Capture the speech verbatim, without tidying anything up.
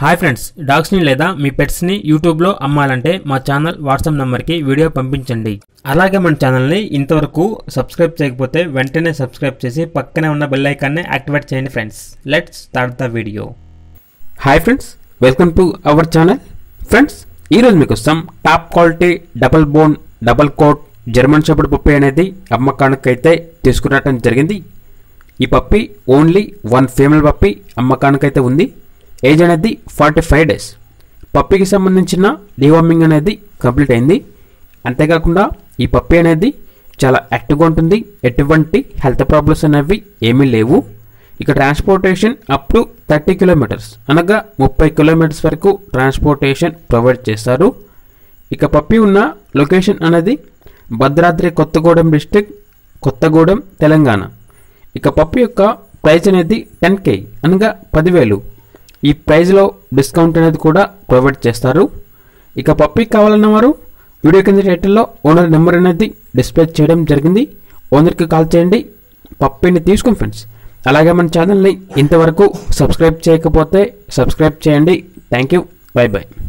Hi friends, డాగ్స్ని లేదా మీ పెట్స్ని యూట్యూబ్లో అమ్మాలంటే మా ఛానల్ వాట్సాప్ నెంబర్కి వీడియో పంపించండి. అలాగే మన ఛానల్ని ఇంతవరకు సబ్స్క్రైబ్ చేయకపోతే వెంటనే సబ్స్క్రైబ్ చేసి పక్కనే ఉన్న బెల్ ఐకాన్ని యాక్టివేట్ చేయండి friends. Let's start the video. Hi friends, welcome to our channel. Friends, ఈరోజు మీకోసం top quality double bone double coat German shepherd puppy అనేది అమ్మకానికైతే తీసుకురావడం జరిగింది. ఈ puppy only one female puppy అమ్మకానికైతే ఉంది. ఏజ్ అనేది ఫార్టీ ఫైవ్ డేస్. పప్పికి సంబంధించిన డివార్మింగ్ అనేది కంప్లీట్ అయింది. అంతేకాకుండా ఈ పప్పి అనేది చాలా యాక్టివ్గా ఉంటుంది. ఎటువంటి హెల్త్ ప్రాబ్లమ్స్ అనేవి ఏమీ లేవు. ఇక transportation up to thirty kilometres అనగా ముప్పై కిలోమీటర్స్ వరకు ట్రాన్స్పోర్టేషన్ ప్రొవైడ్ చేస్తారు. ఇక పప్పి ఉన్న లొకేషన్ అనేది భద్రాద్రి కొత్తగూడెం డిస్టిక్, కొత్తగూడెం, తెలంగాణ. ఇక పప్పి యొక్క ప్రైస్ అనేది టెన్ కే అనగా పదివేలు. ఈ ప్రైజ్లో డిస్కౌంట్ అనేది కూడా ప్రొవైడ్ చేస్తారు. ఇక పప్పి కావాలన్న వారు వీడియో కింద టైటిల్లో ఓనర్ నెంబర్ అనేది డిస్ప్లే చేయడం జరిగింది. ఓనర్కి కాల్ చేయండి, పప్పిని తీసుకోండి ఫ్రెండ్స్. అలాగే మన ఛానల్ని ఇంతవరకు సబ్స్క్రైబ్ చేయకపోతే సబ్స్క్రైబ్ చేయండి. Thank you, bye by.